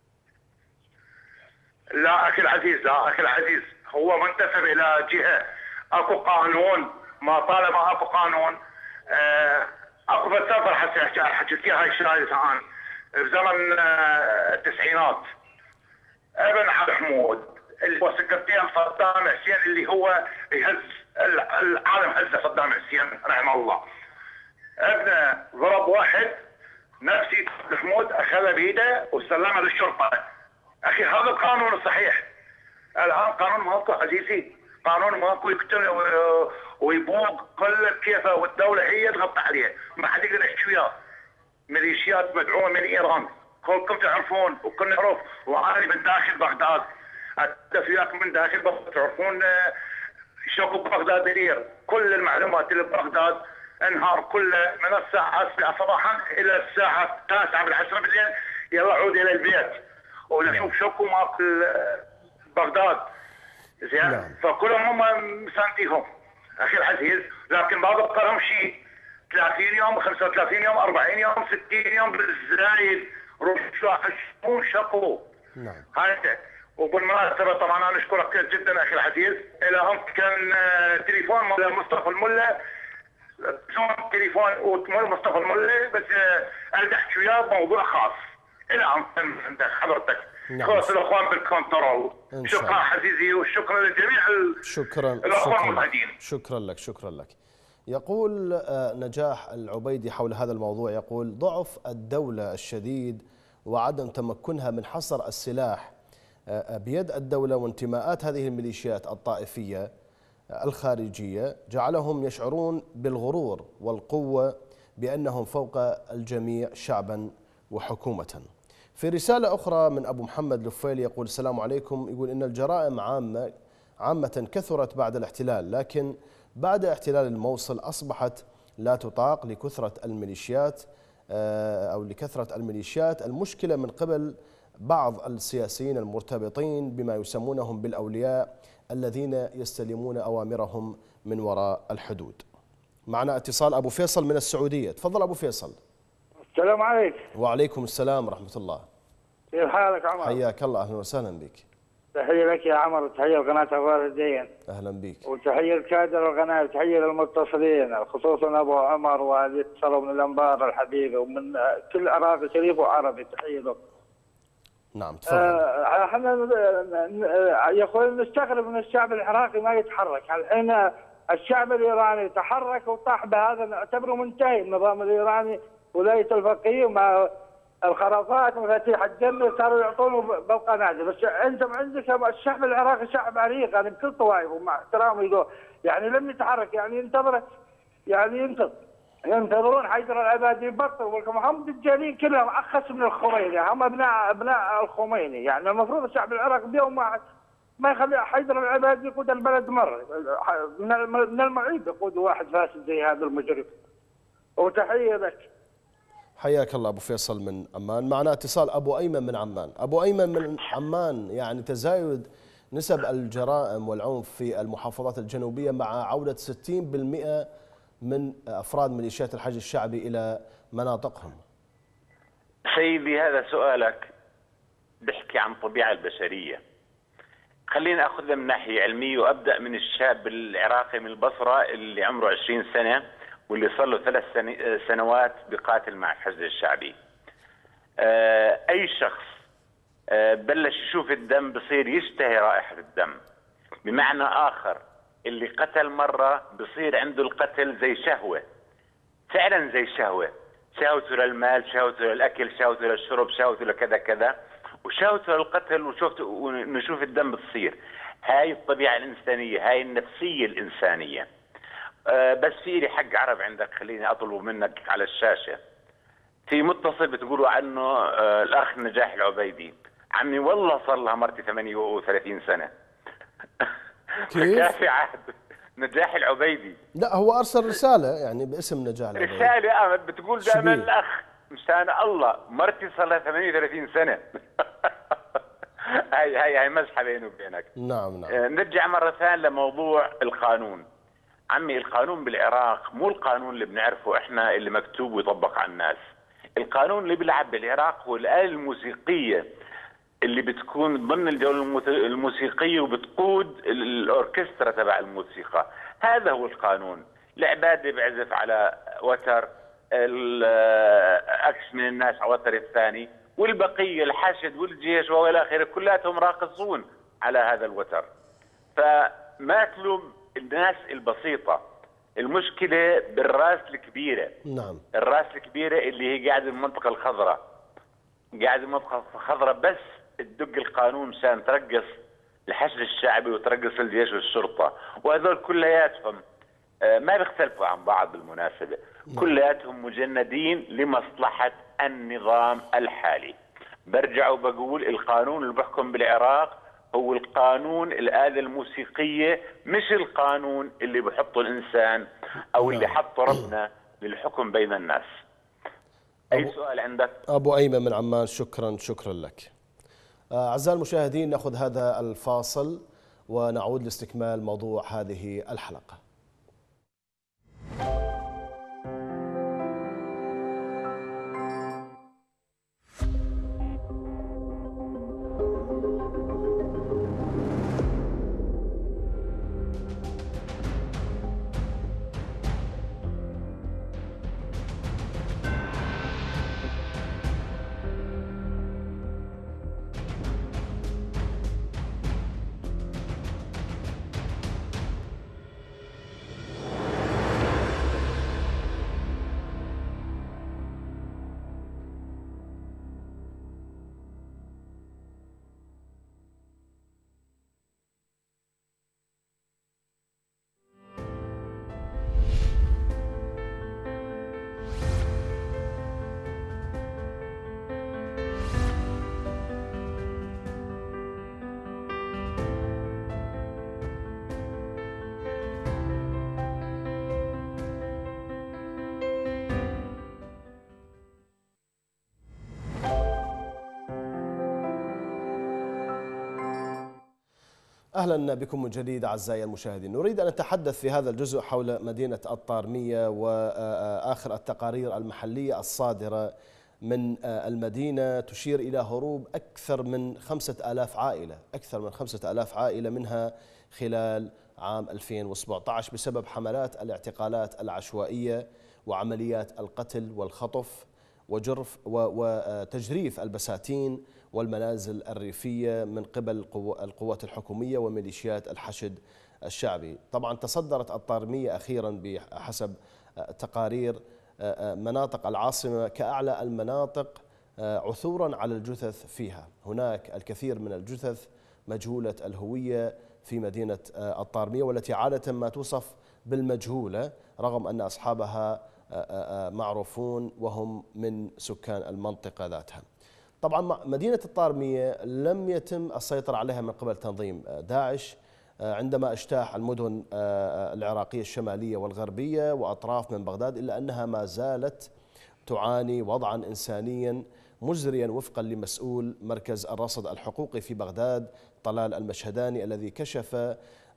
لا اخي العزيز، لا اخي العزيز، هو منتسب الى جهه، اكو قانون، ما طالما اكو قانون. آه اكو بالسفر حتى حكيت لك هاي الشهاده ثاني بزمن آه التسعينات، ابن عبد حمود اللي هو سكرتير صدام حسين اللي هو يهز العالم، هزه صدام حسين رحمه الله. ابنه ضرب واحد نفسي عبد حمود، اخذه بيده وسلمه للشرطه. اخي هذا القانون الصحيح. الان قانون ماكو عزيزي، قانون ماكو، يقتل ويبوق كل كيفه، والدوله هي تغطي عليه، ما حد يقدر يحكي وياه. ميليشيات مدعومه من ايران، كلكم تعرفون وكل نعرف، وانا من داخل بغداد اتحدث وياكم من داخل بغداد، تعرفون شكو بغداد دير، كل المعلومات اللي ببغداد انهار كله من الساعه سبعة صباحا الى الساعه تسعة بالعشرة بالليل، يلا عود الى البيت ونشوف شكو ماكل بغداد. زين نعم. فكلهم هم مسانديهم اخي العزيز، لكن ما بقى لهم شيء. ثلاثين يوم، خمسة وثلاثين يوم، أربعين يوم، ستين يوم بالزايد روحوا يحشون شكو. نعم. هاي وبالمناسبه طبعا انا اشكرك جدا اخي العزيز. الى هم كان تليفون مال مصطفى الملا، تليفون مصطفى الملا، بس اريد احكي وياه بموضوع خاص. الى هم عند حضرتك. نعم. خلاص الاخوان بالكنترول. شكرا عزيزي، وشكرا لجميع شكرا الاخوان المشاهدين. شكرا لك، شكرا لك. يقول نجاح العبيدي حول هذا الموضوع، يقول ضعف الدولة الشديد وعدم تمكنها من حصر السلاح بيد الدولة وانتماءات هذه الميليشيات الطائفية الخارجية جعلهم يشعرون بالغرور والقوة بأنهم فوق الجميع شعبا وحكومة. في رسالة أخرى من أبو محمد لفيلي يقول السلام عليكم، يقول إن الجرائم عامة عامة كثرت بعد الاحتلال، لكن بعد احتلال الموصل أصبحت لا تطاق لكثرة الميليشيات أو لكثرة الميليشيات. المشكلة من قبل بعض السياسيين المرتبطين بما يسمونهم بالأولياء الذين يستلمون أوامرهم من وراء الحدود. معنا اتصال أبو فيصل من السعودية. تفضل أبو فيصل. السلام عليكم. وعليكم السلام ورحمة الله. كيف حالك عمر؟ حياك الله، أهلا وسهلا بك. تحية لك يا عمر، وتحية لقناة أخبار الدين. أهلا بك. وتحية لكادر القناة، وتحية للمتصلين خصوصا أبو عمر وهذه اتصلوا من الأنبار الحبيبة ومن كل عراقي شريف وعربي، تحية له. نعم تفضل. احنا آه يا اخوي نستغرب من الشعب العراقي ما يتحرك. الحين الشعب الايراني تحرك وطاح بهذا، نعتبره منتهي النظام الايراني. ولايه الفقيه مع الخرافات مفاتيح الجنه صاروا يعطونه بالقنادل. بس انتم عندك الشعب العراقي شعب عريق يعني بكل طوائفه ومع احترامي له، يعني لم يتحرك، يعني ينتظر، يعني ينتظر ينتظرون حيدر العبادي يبطل. هم دجالين كلهم اخس من الخميني، هم ابناء ابناء الخميني. يعني المفروض الشعب العراقي بيوم واحد ما يخلي حيدر العبادي يقود البلد مره. من المعيب يقود واحد فاسد زي هذا المجرم. وتحيه لك. حياك الله أبو فيصل من عمان. معنا اتصال أبو أيمن من عمان. أبو أيمن من عمان، يعني تزايد نسب الجرائم والعنف في المحافظات الجنوبية مع عودة ستين بالمئة من أفراد ميليشيات الحج الشعبي إلى مناطقهم. سيدي هذا سؤالك بيحكي عن الطبيعة البشرية. خلينا أخذها من ناحية علمية وأبدأ من الشاب العراقي من البصرة اللي عمره عشرين سنة واللي صار له ثلاث سنوات بقاتل مع الحشد الشعبي. أي شخص بلش يشوف الدم بصير يشتهي رائحة الدم. بمعنى آخر اللي قتل مرة بصير عنده القتل زي شهوة، فعلا زي شهوة، شهوته للمال، شهوته للأكل، شهوته للشرب، شهوته لكذا كذا، وشهوته للقتل ونشوف الدم بتصير. هاي الطبيعة الإنسانية، هاي النفسية الإنسانية. أه بس في لي حق عرب عندك، خليني أطلبه منك على الشاشة. في متصل بتقولوا عنه أه الأخ نجاح العبيدي. عمي والله صار لها مرتي ثمانية وثلاثين سنة. كيف؟ كافي عهد نجاح العبيدي. لا هو أرسل رسالة يعني باسم نجاح العبيدي. رسالة آه بتقول دائما الأخ مشان الله مرتي صار لها ثمانية وثلاثين سنة. هاي هاي هاي مزحة بيني وبينك. نعم نعم. آه نرجع مرة ثانية لموضوع القانون. عمي القانون بالعراق مو القانون اللي بنعرفه احنا اللي مكتوب ويطبق على الناس. القانون اللي بيلعب بالعراق هو الآلة الموسيقية اللي بتكون ضمن الجولة الموسيقية وبتقود الأوركسترا تبع الموسيقى. هذا هو القانون. العبادي بيعزف على وتر، أكس من الناس على وتر الثاني، والبقية الحشد والجيش وإلى آخره كلاتهم راقصون على هذا الوتر. فما تلوم الناس البسيطة، المشكلة بالراس الكبيرة. نعم. الراس الكبيرة اللي هي قاعدة بالمنطقة الخضراء، قاعدة بالمنطقة الخضراء بس تدق القانون مشان ترقص الحشد الشعبي وترقص الجيش والشرطة. وهذول كلياتهم ما بيختلفوا عن بعض بالمناسبة. نعم. كلياتهم مجندين لمصلحة النظام الحالي. برجع وبقول القانون اللي بحكم بالعراق هو القانون الآلة الموسيقية، مش القانون اللي بحطه الإنسان أو اللي حطه ربنا للحكم بين الناس. أي سؤال عندك؟ أبو أيمن من عمان، شكرا شكرا لك. أعزائي المشاهدين نأخذ هذا الفاصل ونعود لاستكمال موضوع هذه الحلقة. أهلا بكم من جديد أعزائي المشاهدين. نريد أن نتحدث في هذا الجزء حول مدينة الطارمية وآخر التقارير المحلية الصادرة من المدينة تشير إلى هروب أكثر من خمسة آلاف عائلة أكثر من خمسة آلاف عائلة منها خلال عام ألفين وسبعة عشر بسبب حملات الاعتقالات العشوائية وعمليات القتل والخطف وجرف وتجريف البساتين والمنازل الريفية من قبل القوات الحكومية وميليشيات الحشد الشعبي. طبعا تصدرت الطارمية أخيرا بحسب تقارير مناطق العاصمة كأعلى المناطق عثورا على الجثث فيها. هناك الكثير من الجثث مجهولة الهوية في مدينة الطارمية والتي عادة ما توصف بالمجهولة رغم أن أصحابها معروفون وهم من سكان المنطقة ذاتها. طبعا مدينة الطارمية لم يتم السيطرة عليها من قبل تنظيم داعش عندما اجتاح المدن العراقية الشمالية والغربية وأطراف من بغداد، إلا أنها ما زالت تعاني وضعا إنسانيا مزريا وفقا لمسؤول مركز الرصد الحقوقي في بغداد طلال المشهداني الذي كشف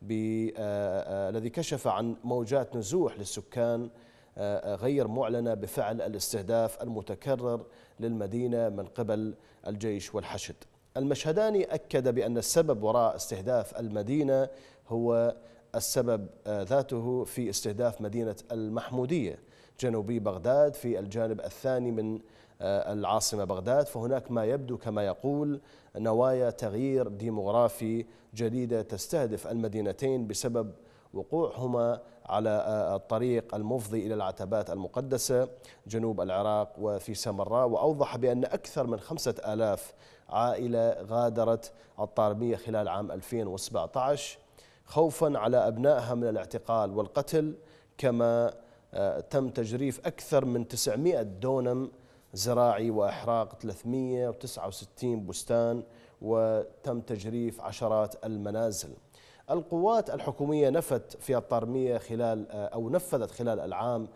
الذي كشف عن موجات نزوح للسكان غير معلنة بفعل الاستهداف المتكرر للمدينة من قبل الجيش والحشد. المشهداني أكد بأن السبب وراء استهداف المدينة هو السبب ذاته في استهداف مدينة المحمودية جنوبي بغداد في الجانب الثاني من العاصمة بغداد، فهناك ما يبدو كما يقول نوايا تغيير ديموغرافي جديدة تستهدف المدينتين بسبب وقوعهما على الطريق المفضي إلى العتبات المقدسة جنوب العراق وفي سامراء. وأوضح بأن أكثر من خمسة آلاف عائلة غادرت الطارمية خلال عام ألفين وسبعة عشر خوفا على أبنائها من الاعتقال والقتل، كما تم تجريف أكثر من تسعمئة دونم زراعي وإحراق ثلاثمئة وتسعة وستين بستان وتم تجريف عشرات المنازل. القوات الحكومية نفت في الطارمية خلال أو نفذت خلال العام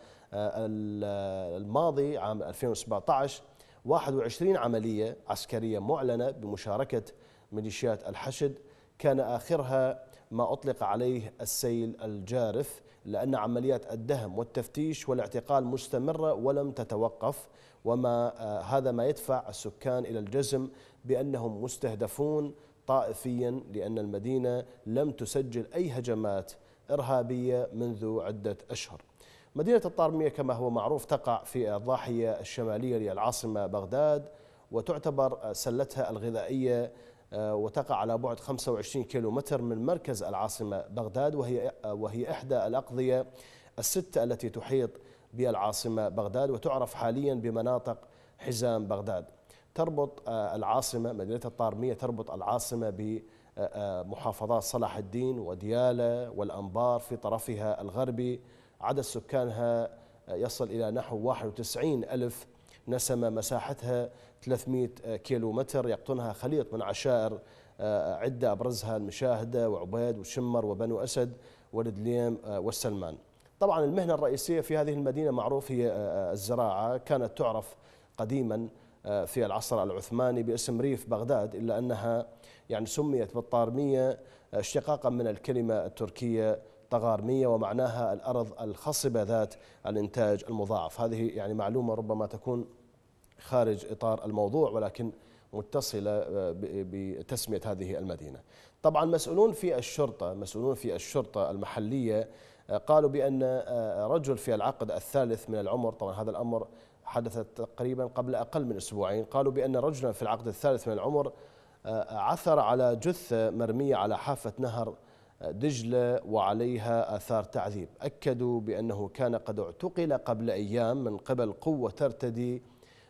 الماضي عام ألفين وسبعة عشر واحد وعشرين عملية عسكرية معلنة بمشاركة ميليشيات الحشد، كان آخرها ما أطلق عليه السيل الجارف، لأن عمليات الدهم والتفتيش والاعتقال مستمرة ولم تتوقف، وما هذا ما يدفع السكان إلى الجزم بأنهم مستهدفون طائفيا لأن المدينة لم تسجل أي هجمات إرهابية منذ عدة أشهر. مدينة الطارمية كما هو معروف تقع في الضاحية الشمالية للعاصمة بغداد وتعتبر سلتها الغذائية وتقع على بعد خمسة وعشرين كيلومتر من مركز العاصمة بغداد، وهي وهي إحدى الأقضية الستة التي تحيط بالعاصمة بغداد وتعرف حاليا بمناطق حزام بغداد. تربط العاصمة مدينة الطارمية تربط العاصمة بمحافظات صلاح الدين وديالى والأنبار في طرفها الغربي. عدد سكانها يصل إلى نحو واحد وتسعين ألف نسمة، مساحتها ثلاثمئة كيلو متر، يقطنها خليط من عشائر عدة أبرزها المشاهدة وعبيد وشمر وبنو أسد ودليم والسلمان. طبعا المهنة الرئيسية في هذه المدينة معروف هي الزراعة، كانت تعرف قديما في العصر العثماني باسم ريف بغداد، إلا أنها يعني سميت بالطارمية اشتقاقا من الكلمة التركية طغارمية ومعناها الأرض الخصبة ذات الإنتاج المضاعف. هذه يعني معلومة ربما تكون خارج إطار الموضوع ولكن متصلة بتسمية هذه المدينة. طبعا مسؤولون في الشرطة مسؤولون في الشرطة المحلية قالوا بأن رجل في العقد الثالث من العمر، طبعا هذا الأمر حدث تقريبا قبل أقل من أسبوعين، قالوا بأن رجلا في العقد الثالث من العمر عثر على جثة مرمية على حافة نهر دجلة وعليها آثار تعذيب. أكدوا بأنه كان قد اعتقل قبل أيام من قبل قوة ترتدي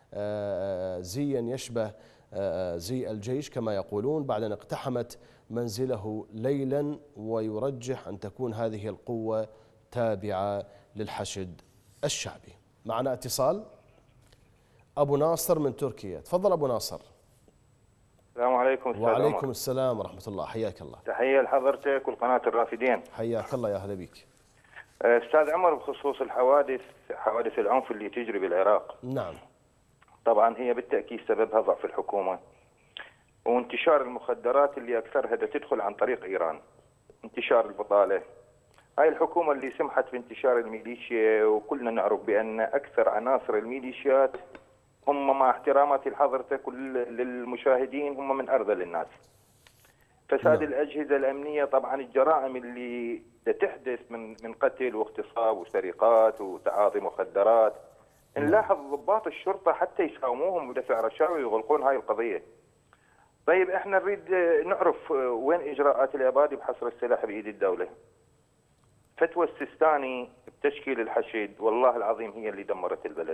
زيا يشبه زي الجيش كما يقولون بعد أن اقتحمت منزله ليلا، ويرجح أن تكون هذه القوة تابعة للحشد الشعبي. معنا اتصال أبو ناصر من تركيا. تفضل أبو ناصر. السلام عليكم. أستاذ وعليكم عمر. السلام ورحمة الله، حياك الله. تحية لحضرتك والقناة الرافدين. حياك الله، يا أهلا بك. أستاذ عمر، بخصوص الحوادث حوادث العنف اللي تجري بالعراق. نعم. طبعا هي بالتأكيد سببها ضعف الحكومة. وانتشار المخدرات اللي اكثرها دا تدخل عن طريق ايران. انتشار البطاله. هاي الحكومه اللي سمحت بانتشار الميليشيا، وكلنا نعرف بان اكثر عناصر الميليشيات هم مع احتراماتي لحضرتك وللمشاهدين هم من ارذل الناس. فساد الاجهزه الامنيه، طبعا الجرائم اللي تحدث من من قتل واغتصاب وسرقات وتعاطي مخدرات، نلاحظ ضباط الشرطه حتى يساوموهم ودفع رشاوي ويغلقون هاي القضيه. طيب احنا نريد نعرف وين اجراءات الابادي بحصر السلاح بايد الدوله. فتوى السيستاني بتشكيل الحشد والله العظيم هي اللي دمرت البلد.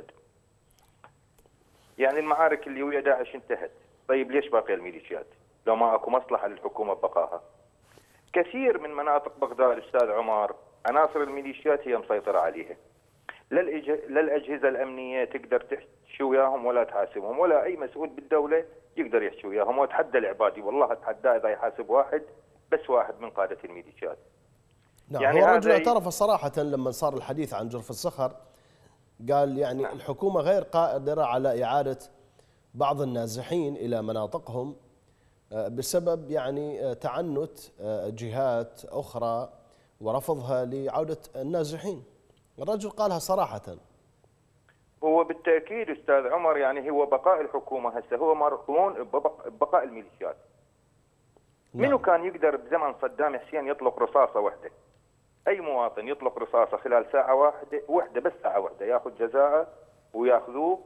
يعني المعارك اللي ويا داعش انتهت، طيب ليش باقي الميليشيات؟ لو ما اكو مصلحه للحكومه ببقائها. كثير من مناطق بغداد استاذ عمر عناصر الميليشيات هي مسيطره عليها. لا الاجهزه الامنيه تقدر تحكي وياهم ولا تحاسبهم، ولا اي مسؤول بالدوله يقدر يحكي وياهم. واتحدى العبادي والله اتحداه اذا يحاسب واحد بس واحد من قاده الميليشيات. نعم يعني هو الرجل اعترف صراحه لما صار الحديث عن جرف الصخر، قال يعني نعم. الحكومه غير قادره على اعاده بعض النازحين الى مناطقهم بسبب يعني تعنت جهات اخرى ورفضها لعوده النازحين. الرجل قالها صراحه. هو بالتاكيد استاذ عمر، يعني هو بقاء الحكومه هسه هو مرهون ببقاء الميليشيات. نعم. منو كان يقدر بزمن صدام حسين يطلق رصاصه واحده؟ اي مواطن يطلق رصاصه خلال ساعه واحده واحده بس ساعه واحده ياخذ جزاءه وياخذوه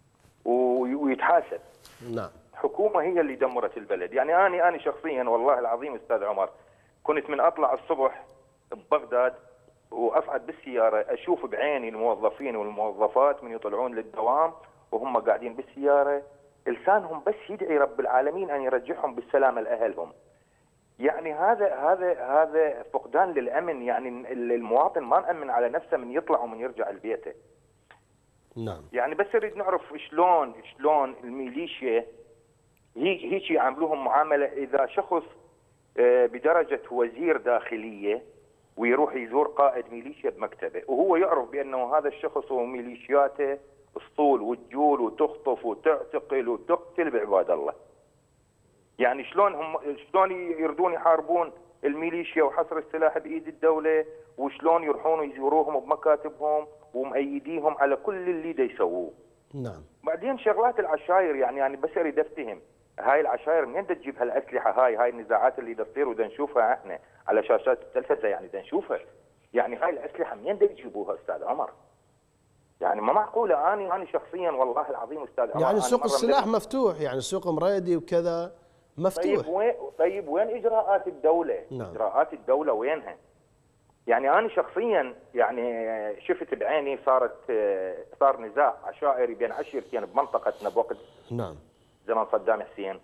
ويتحاسب. نعم. الحكومه هي اللي دمرت البلد. يعني انا انا شخصيا والله العظيم استاذ عمر كنت من اطلع الصبح ببغداد واصعد بالسياره اشوف بعيني الموظفين والموظفات من يطلعون للدوام وهم قاعدين بالسياره لسانهم بس يدعي رب العالمين ان يرجعهم بالسلامه لاهلهم. يعني هذا هذا هذا فقدان للامن. يعني المواطن ما مأمن على نفسه من يطلع ومن يرجع لبيته. نعم. يعني بس اريد نعرف شلون شلون الميليشيا هيك هيك يعاملوهم معامله. اذا شخص بدرجه وزير داخليه ويروح يزور قائد ميليشيا بمكتبه وهو يعرف بانه هذا الشخص وميليشياته اسطول وتجول وتخطف وتعتقل وتقتل بعباد الله. يعني شلون هم شلون يردون يحاربون الميليشيا وحصر السلاح بايد الدوله، وشلون يروحون يزوروهم بمكاتبهم ومؤيديهم على كل اللي دا يسووه. نعم. بعدين شغلات العشاير، يعني يعني بس اريد افتهم هاي العشاير منين دا تجيب هالاسلحه هاي؟ هاي النزاعات اللي دا تصير ودا نشوفها احنا على شاشات التلفزه، يعني دا نشوفها. يعني هاي الاسلحه منين دا يجيبوها استاذ عمر؟ يعني ما معقوله. اني انا شخصيا والله العظيم استاذ عمر يعني سوق السلاح مفتوح، يعني سوق مريدي وكذا مفتوح. طيب وين طيب وين اجراءات الدوله؟ نعم. اجراءات الدوله وينها؟ يعني انا شخصيا يعني شفت بعيني صارت صار نزاع عشائري بين عشيرتين بمنطقتنا بوقت نعم زمن صدام حسين.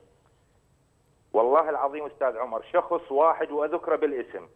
والله العظيم استاذ عمر شخص واحد واذكره بالاسم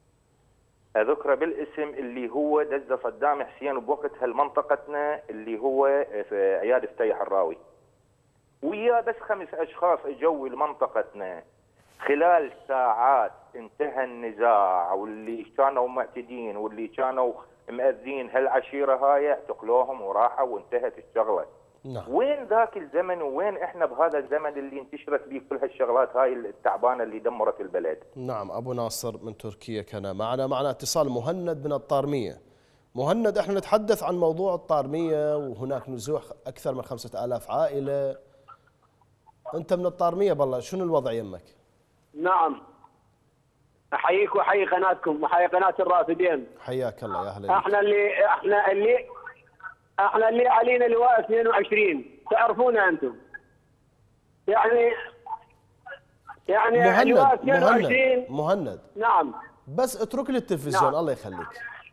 اذكره بالاسم اللي هو دز صدام حسين بوقت هالمنطقتنا اللي هو في عياد فتيح الراوي، ويا بس خمس اشخاص اجوا لمنطقتنا. خلال ساعات انتهى النزاع، واللي كانوا معتدين واللي كانوا مأذين هالعشيره هاي اعتقلوهم وراحوا وانتهت الشغله. نعم. وين ذاك الزمن وين احنا بهذا الزمن اللي انتشرت به كل هالشغلات هاي التعبانه اللي دمرت البلد؟ نعم. ابو ناصر من تركيا كان معنا. معنا اتصال مهند من الطارميه. مهند، احنا نتحدث عن موضوع الطارميه وهناك نزوح اكثر من خمسة آلاف عائله. انت من الطارميه بالله، شنو الوضع يمك؟ نعم. احييك واحيي قناتكم واحيي قناه الرافدين. حياك الله يا اهلا. احنا اللي احنا اللي احنا اللي علينا لواء اثنين وعشرين، تعرفونا انتم. يعني يعني مهند لواء اثنين وعشرين. مهند مهند نعم. بس اترك لي التلفزيون. نعم. الله يخليك.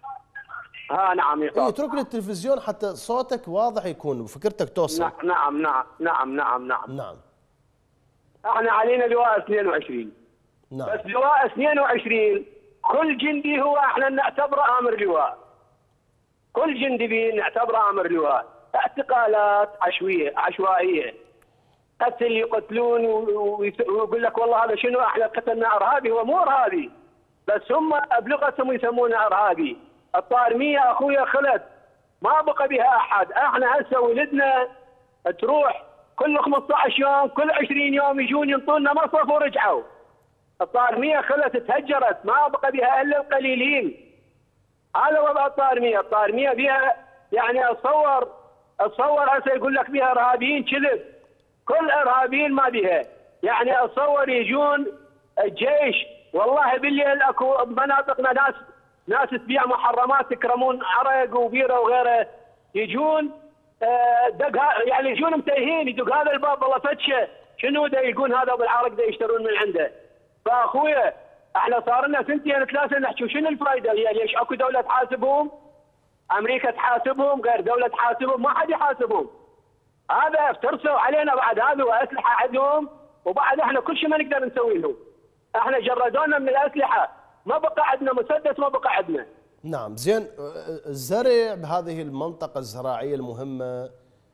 ها نعم يا اي اترك لي التلفزيون حتى صوتك واضح يكون وفكرتك توصل. نعم نعم نعم نعم نعم نعم. نعم. احنا علينا لواء اثنين وعشرين. نعم. بس لواء اثنين وعشرين كل جندي هو احنا نعتبره امر لواء. كل جندي بيه نعتبره امر لواء. اعتقالات عشوائيه عشوائيه. قتل يقتلون ويقول لك والله هذا شنو احنا قتلنا ارهابي. هو مو ارهابي، بس هم بلغتهم يسمونه ارهابي. الطارميه اخويا خلد ما بقى بها احد. احنا هسه ولدنا تروح كل خمسة عشر يوم كل عشرين يوم يجون ينطونا مصرف ورجعوا. الطارمية خلت تهجرت ما بقى بها الا القليلين. هذا وضع الطارمية، الطارمية بها يعني اتصور اتصور هسه يقول لك بها ارهابيين كذب. كل ارهابيين ما بها، يعني اتصور يجون الجيش والله بالليل اكو بمناطقنا ناس ناس تبيع محرمات تكرمون عرق وبيره وغيره، يجون دق يعني يجون متيهين يدق هذا الباب والله فتشه شنو دا يقول هذا بالعرق دا يشترون من عنده. فاخويا احنا صار لنا سنتين ثلاثه نحكي شنو الفائده؟ ليش اكو دوله تحاسبهم؟ امريكا تحاسبهم، غير دوله تحاسبهم، ما حد يحاسبهم. هذا افترسوا علينا بعد هذا واسلحه عندهم، وبعد احنا كل شيء ما نقدر نسوي له. احنا جردونا من الاسلحه، ما بقى عندنا مسدس، ما بقى عندنا. نعم زين. الزرع بهذه المنطقة الزراعية المهمة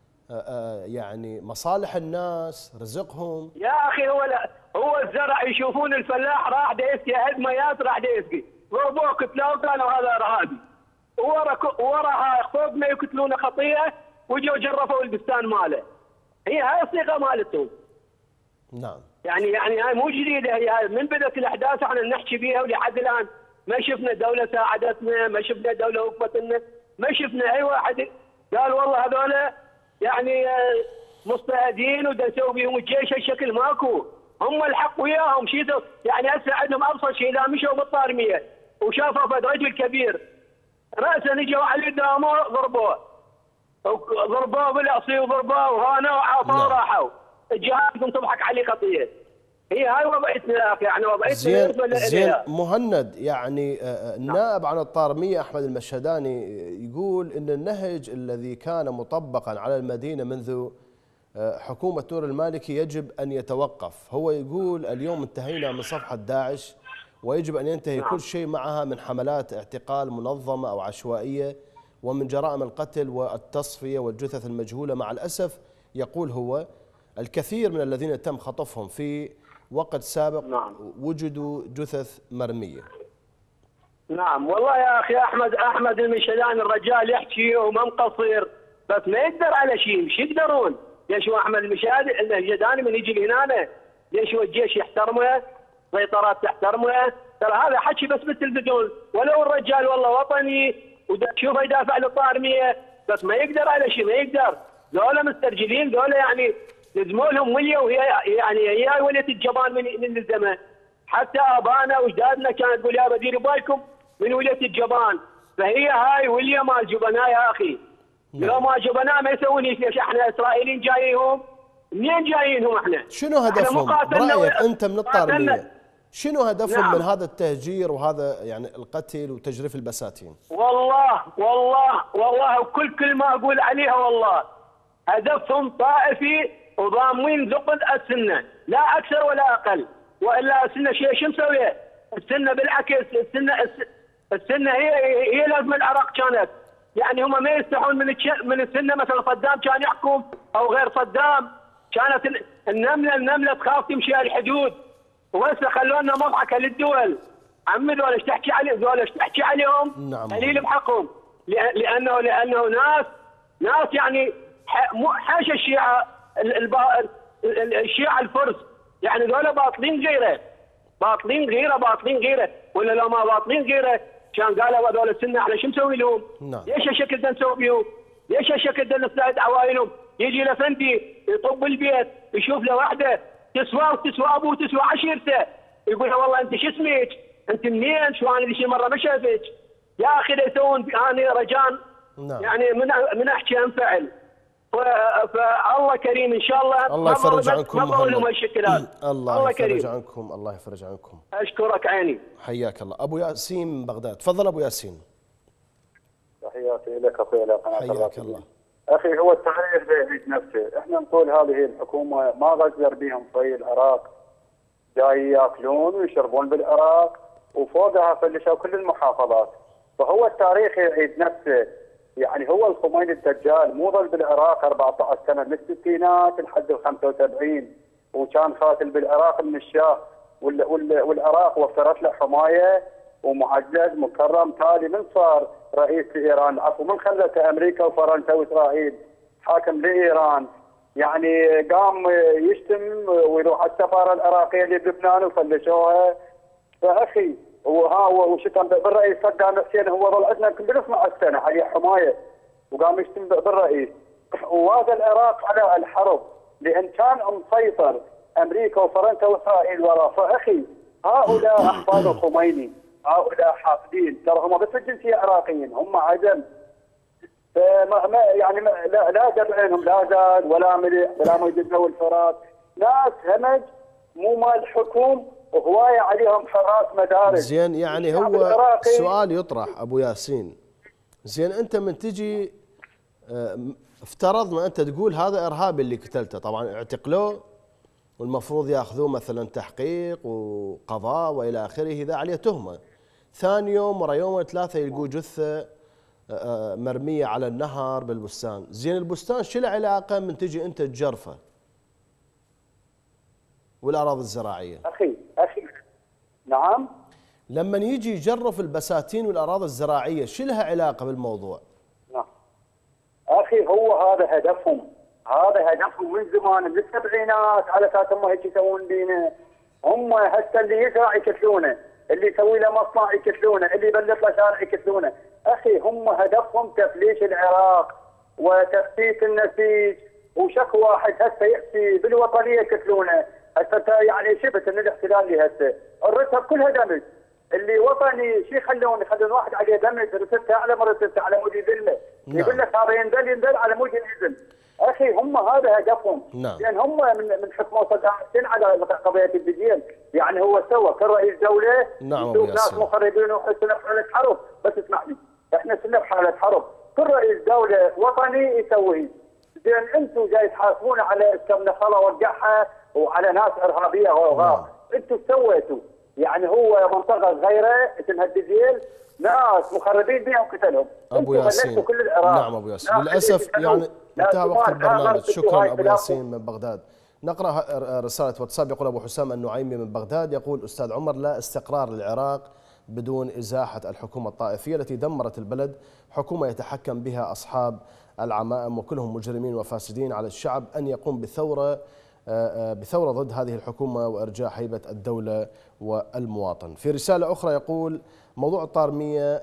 يعني مصالح الناس، رزقهم. يا اخي هو لا هو الزرع يشوفون الفلاح راح دا يسقي عد ميات راح دا يسقي، ضربوه قتلوه قالوا هذا ارهابي. ورا ورا فوق ما يقتلونه خطيئه وجوا جرفوا البستان ماله. هي هاي الصيغه مالتهم. نعم. يعني يعني هاي مو جديده، هي من بدات الاحداث احنا نحكي بيها ولحد الان ما شفنا دوله ساعدتنا، ما شفنا دوله وقفت لنا، ما شفنا اي واحد قال والله هذول يعني مضطهدين ودا نسوي بهم الجيش هالشكل ماكو. هم الحق وياهم شيء يعني هسه عندهم ابسط شيء اذا مشوا بالطارميه وشافوا فد رجل كبير راسا اجوا على قدامه ضربوه ضربوه بالعصي وضربوه وهانوا وعافوا وراحوا. الجهاد تضحك عليه خطيه. هي هاي وضعيتنا يا اخي، يعني وضعيتنا زين زين مهند. يعني النائب عن الطارميه احمد المشهداني يقول ان النهج الذي كان مطبقا على المدينه منذ حكومه نور المالكي يجب ان يتوقف. هو يقول اليوم انتهينا من صفحه داعش ويجب ان ينتهي كل شيء معها من حملات اعتقال منظمه او عشوائيه ومن جرائم القتل والتصفيه والجثث المجهوله. مع الاسف يقول هو الكثير من الذين تم خطفهم في وقت سابق نعم. وجدوا جثث مرمية. نعم والله يا أخي أحمد أحمد المشهداني الرجال يحكي وما مقصر، بس ما يقدر على شيء. مش يقدرون؟ ليش هو أحمد المشهداني من يجي لهنا ليش هو الجيش يحترمه، سيطرات تحترمه؟ ترى هذا حكي بس بالتلفزيون، ولو الرجال والله وطني وشوفه يدافع للطارمية بس ما يقدر على شيء، ما يقدر. ذولا مسترجلين، ذولا يعني لزموا لهم وليه، وهي يعني هي وليه الجبان من من الزمن. حتى ابانا واجدادنا كانت تقول يا بدير بالكم من وليه الجبان، فهي هاي وليه مال جبناء يا اخي. لو ما جبناء ما يسوون ليش احنا اسرائيليين جايين؟ منين جايينهم احنا؟ شنو هدفهم؟ برايك انت من الطارميه شنو هدفهم نعم. من هذا التهجير وهذا يعني القتل وتجريف البساتين؟ والله والله والله وكل كلمه اقول عليها والله هدفهم طائفي وضامين ذقن السنه، لا اكثر ولا اقل. والا السنه شيء شو مسويه؟ السنه بالعكس، السنه السنه هي هي لازم العراق كانت، يعني هم ما يستحون من من السنه. مثلا صدام كان يحكم او غير صدام، كانت النمله النمله تخاف تمشي على الحدود، وهسه خلونا مضحكه للدول. عمي ذول ايش تحكي عليه؟ ذول ايش تحكي عليهم؟ نعم. قليل بحقهم، لانه لانه ناس ناس يعني حاشا الشيعه الشيعه الفرس، يعني ذولا باطلين غيره، باطلين غيره باطلين غيره، ولا لو ما باطلين غيره كان قالوا هذول السنه احنا شو مسوي لهم؟ نعم. ليش هالشكل ده نسوي بيهم؟ ليش هالشكل ده نساعد عوائلهم؟ يجي لفندي يطب البيت يشوف له واحده تسوى وتسوى ابوه وتسوى عشيرته، يقول له والله انت شو اسمك؟ انت منين؟ شو انا شي مره ما شافتك؟ يا اخي ده يسوون انا رجان. نعم. يعني من من احكي انفعل. فالله كريم ان شاء الله. الله يفرج عنكم. ما بقول لهم هالشكلات. الله, الله يفرج عنكم. الله يفرج عنكم. اشكرك عيني. حياك الله. ابو ياسين من بغداد، تفضل ابو ياسين. تحياتي لك اخوي الى قناه حياك الله. اخي هو التاريخ بيعيد نفسه، احنا نقول هذه الحكومه ما غزر بهم طي العراق، جاي ياكلون ويشربون بالعراق وفوقها فلشوا كل المحافظات، فهو التاريخ يعيد نفسه. يعني هو الخميني الدجال مو ظل بالعراق أربعة عشر سنه من الستينات لحد ال خمسة وسبعين، وكان قاتل بالعراق من الشاه، وال وال والعراق وفرت له حمايه ومعزز مكرم. تالي من صار رئيس ايران، عفوا من خلته امريكا وفرنسا واسرائيل حاكم لايران، يعني قام يشتم ويروح على السفاره العراقيه اللي بلبنان وفلشوها. فاخي وها وشتم بالرئيس صدام حسين، هو ظل عندنا يمكن بال اثنعش سنه عليه حمايه وقام يشتم بالرئيس. وهذا العراق على الحرب لان كان مسيطر امريكا وفرنسا واسرائيل وراه. فاخي هؤلاء احفاد الخميني، هؤلاء حاقدين، ترى هم بس الجنسيه عراقيين، هم عدم. فما ما يعني ما لا لا درعينهم لا زاد ولا ملح ولا مجد والفرات، ناس همج مو مال حكوم وهوايه عليهم حراس مدارس. زين يعني هو سؤال يطرح ابو ياسين، زين انت من تجي افترضنا انت تقول هذا ارهابي اللي قتلته، طبعا اعتقلوه والمفروض ياخذوه مثلا تحقيق وقضاء والى اخره، اذا عليه تهمه. ثاني يوم ورا يوم ثلاثه يلقوا جثه مرميه على النهر بالبستان، زين البستان شو له علاقه من تجي انت تجرفه؟ والاراضي الزراعيه. اخي اخي نعم؟ لما يجي يجرف البساتين والاراضي الزراعيه شو لها علاقه بالموضوع؟ نعم. اخي هو هذا هدفهم، هذا هدفهم من زمان من السبعينات، على اساس هم هيك يسوون بينا. هم هسه اللي يزرع يكتلونه، اللي يسوي له مصنع يكتلونه، اللي يبلط له شارع يكتلونه. اخي هم هدفهم تفليش العراق وتفتيت النسيج، وشك واحد هسه ياتي بالوطنيه يكتلونه. هسه يعني شفت ان الاحتلال اللي هسه الرتب كلها دمج، اللي وطني شو يخلون يخلون واحد عليه دمج، رتبته اعلى من رتبته على مود يذله. نعم. يقول لك هذا ينذل ينذل على مود ينزل. اخي هم هذا هدفهم. نعم. لان هم من من حكموا صدام حسين على قضيه الدجيل، يعني هو سوى كرئيس دوله. نعم. يشوف ناس مخربين وحسنا بحاله حرب. بس اسمعني، احنا صرنا بحاله حرب، كل رئيس دوله وطني يسوي. زين انتم جاي تحاسبونا على كم نخله وقعها وعلى ناس ارهابيه وغاب. انتم سويتوا يعني هو منطقه غيره اسمها الدجيل، ناس مخربين بها وقتلهم. ابو ياسين كل العراق. نعم ابو ياسين، للاسف يعني انتهى وقت البرنامج. شكرا ابو ياسين من بغداد. نقرا رساله واتساب، يقول ابو حسام النعيمي من بغداد، يقول استاذ عمر لا استقرار للعراق بدون ازاحه الحكومه الطائفيه التي دمرت البلد، حكومه يتحكم بها اصحاب العمائم وكلهم مجرمين وفاسدين، على الشعب ان يقوم بثوره بثورة ضد هذه الحكومة وإرجاع هيبة الدولة والمواطن. في رسالة أخرى يقول موضوع الطارمية،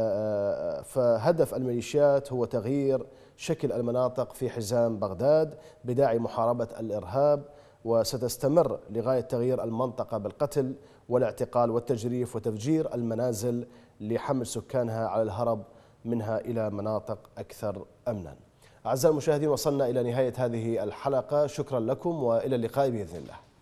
فهدف الميليشيات هو تغيير شكل المناطق في حزام بغداد بداعي محاربة الإرهاب، وستستمر لغاية تغيير المنطقة بالقتل والاعتقال والتجريف وتفجير المنازل لحمل سكانها على الهرب منها إلى مناطق أكثر أمنا. أعزائي المشاهدين، وصلنا إلى نهاية هذه الحلقة، شكرا لكم وإلى اللقاء بإذن الله.